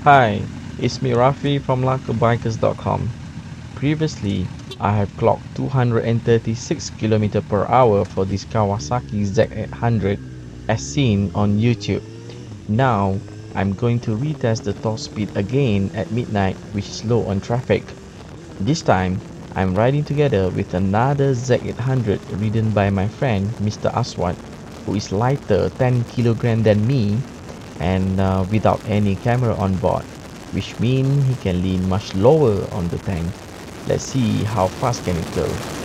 Hi, it's me Rafi from LacoBikers.com. Previously, I have clocked 236 km per hour for this Kawasaki Z800 as seen on YouTube. Now, I'm going to retest the top speed again at midnight, which is low on traffic. This time, I'm riding together with another Z800 ridden by my friend Mr. Aswad, who is lighter 10 kg than me and without any camera on board, which means he can lean much lower on the tank. Let's see how fast can it go.